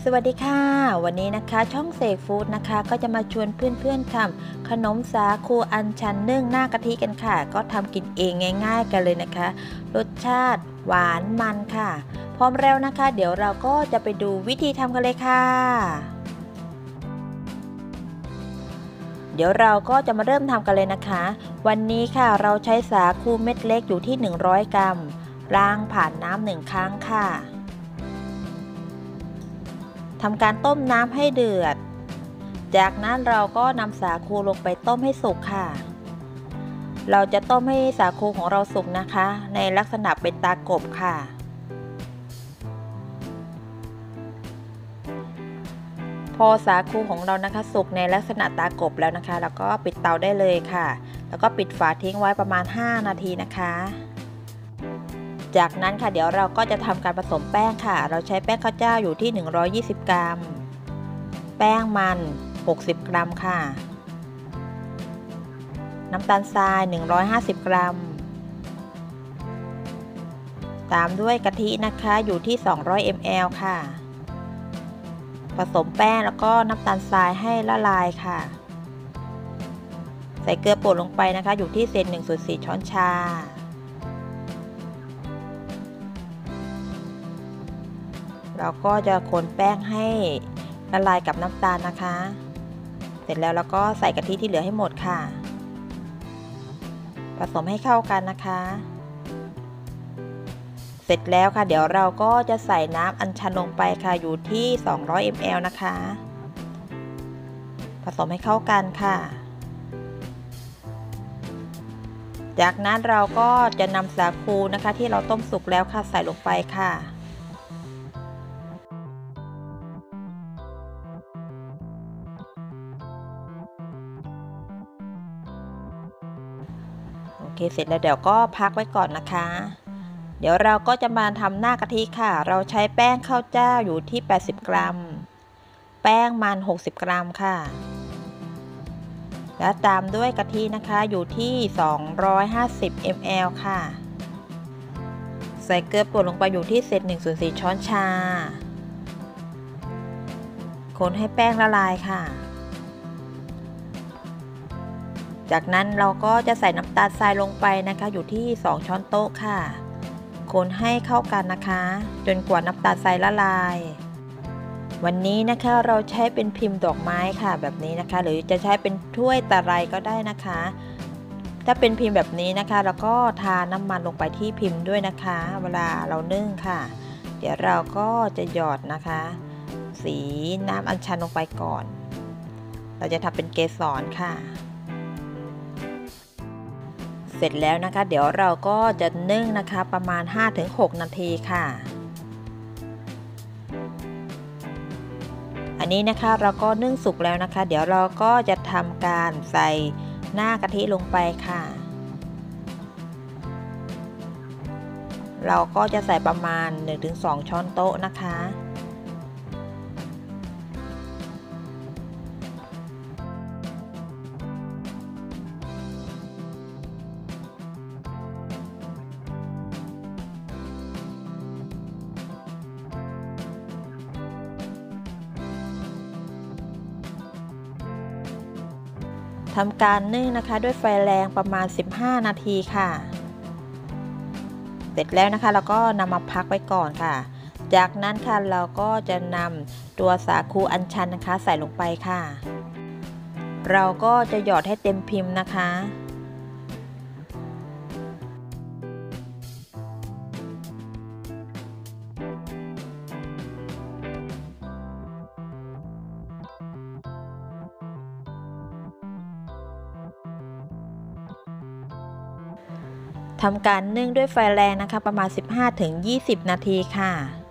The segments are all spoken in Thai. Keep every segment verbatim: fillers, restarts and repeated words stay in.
สวัสดีค่ะวันนี้นะคะช่องเสกฟู้ดนะคะก็จะมาชวนเพื่อนๆทำขนมสาคูอัญชันนึ่งหน้ากะทิกันค่ะก็ทำกินเองง่ายๆกันเลยนะคะรสชาติหวานมันค่ะพร้อมแล้วนะคะเดี๋ยวเราก็จะไปดูวิธีทำกันเลยค่ะเดี๋ยวเราก็จะมาเริ่มทำกันเลยนะคะวันนี้ค่ะเราใช้สาคูเม็ดเล็กอยู่ที่หนึ่งร้อยกรัมล้างผ่านน้ำหนึ่งครั้งค่ะทำการต้มน้ำให้เดือดจากนั้นเราก็นำสาคูลงไปต้มให้สุกค่ะเราจะต้มให้สาคูของเราสุกนะคะในลักษณะเป็นตากบค่ะพอสาคูของเรานะคะสุกในลักษณะตากบแล้วนะคะแล้วก็ปิดเตาได้เลยค่ะแล้วก็ปิดฝาทิ้งไว้ประมาณห้านาทีนะคะจากนั้นค่ะเดี๋ยวเราก็จะทำการผสมแป้งค่ะเราใช้แป้งข้าวเจ้าอยู่ที่หนึ่งร้อยยี่สิบกรัมแป้งมันหกสิบกรัมค่ะน้ำตาลทรายหนึ่งร้อยห้าสิบกรัมตามด้วยกะทินะคะอยู่ที่สองร้อยมิลลิลิตร ค่ะผสมแป้งแล้วก็น้ำตาลทรายให้ละลายค่ะใส่เกลือป่นลงไปนะคะอยู่ที่เศษหนึ่งส่วนสี่ช้อนชาเราก็จะคนแป้งให้ละลายกับน้ำตาลนะคะเสร็จแล้วเราก็ใส่กะทิที่เหลือให้หมดค่ะผสมให้เข้ากันนะคะเสร็จแล้วค่ะเดี๋ยวเราก็จะใส่น้ำอัญชันลงไปค่ะอยู่ที่สองร้อยมิลลิลิตร นะคะผสมให้เข้ากันค่ะจากนั้นเราก็จะนำสาคูนะคะที่เราต้มสุกแล้วค่ะใส่ลงไปค่ะโอเคเสร็จแล้วเดี๋ยวก็พักไว้ก่อนนะคะเดี๋ยวเราก็จะมาทำหน้ากะทิค่ะเราใช้แป้งข้าวเจ้าอยู่ที่แปดสิบกรัมแป้งมันหกสิบกรัมค่ะและตามด้วยกะทินะคะอยู่ที่สองร้อยห้าสิบมิลลิลิตร ค่ะใส่เกลือป่นลงไปอยู่ที่เศษหนึ่งส่วนสี่ช้อนชาคนให้แป้งละลายค่ะจากนั้นเราก็จะใส่น้ำตาลทรายลงไปนะคะอยู่ที่สองช้อนโต๊ะค่ะคนให้เข้ากันนะคะจนกว่าน้ำตาลทรายละลายวันนี้นะคะเราใช้เป็นพิมพ์ดอกไม้ค่ะแบบนี้นะคะหรือจะใช้เป็นถ้วยตะไลก็ได้นะคะถ้าเป็นพิมพ์แบบนี้นะคะแล้วก็ทาน้ำมันลงไปที่พิมพ์ด้วยนะคะเวลาเรานึ่งค่ะเดี๋ยวเราก็จะหยอดนะคะสีน้ำอัญชันลงไปก่อนเราจะทำเป็นเกสรค่ะเสร็จแล้วนะคะเดี๋ยวเราก็จะนึ่งนะคะประมาณ ห้าถึงหก นาทีค่ะอันนี้นะคะเราก็นึ่งสุกแล้วนะคะเดี๋ยวเราก็จะทำการใส่หน้ากะทิลงไปค่ะเราก็จะใส่ประมาณ หนึ่งถึงสอง ช้อนโต๊ะนะคะทำการนึ่งนะคะด้วยไฟแรงประมาณสิบห้านาทีค่ะเสร็จแล้วนะคะเราก็นำมาพักไว้ก่อนค่ะจากนั้นค่ะเราก็จะนำตัวสาคูอัญชันนะคะใส่ลงไปค่ะเราก็จะหยอดให้เต็มพิมพ์นะคะทำการนึ่งด้วยไฟแรงนะคะประมาณ สิบห้าถึงยี่สิบ นาทีค่ะ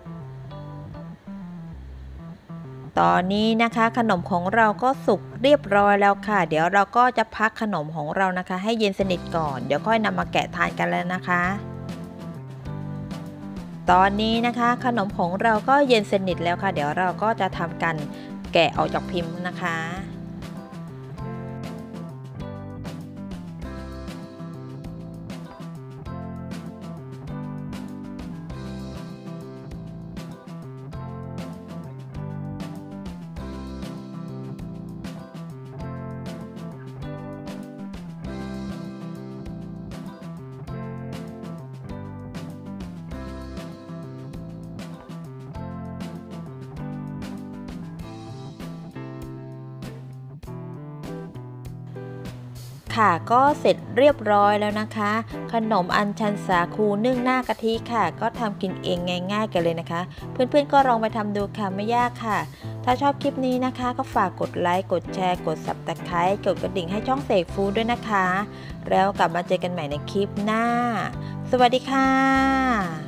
ตอนนี้นะคะขนมของเราก็สุกเรียบร้อยแล้วค่ะเดี๋ยวเราก็จะพักขนมของเรานะคะให้เย็นสนิทก่อนเดี๋ยวค่อยนำมาแกะทานกันแล้วนะคะตอนนี้นะคะขนมของเราก็เย็นสนิทแล้วค่ะเดี๋ยวเราก็จะทำการแกะออกจากพิมพ์นะคะค่ะก็เสร็จเรียบร้อยแล้วนะคะ ขนมอัญชันสาคูนึ่งหน้ากะทิค่ะก็ทำกินเองง่ายๆกันเลยนะคะเพื่อนๆก็ลองไปทำดูค่ะไม่ยากค่ะถ้าชอบคลิปนี้นะคะก็ฝากกดไลค์กดแชร์กด ซับสไครบ์ กดกระดิ่งให้ช่องเสกฟู้ดด้วยนะคะแล้วกลับมาเจอกันใหม่ในคลิปหน้าสวัสดีค่ะ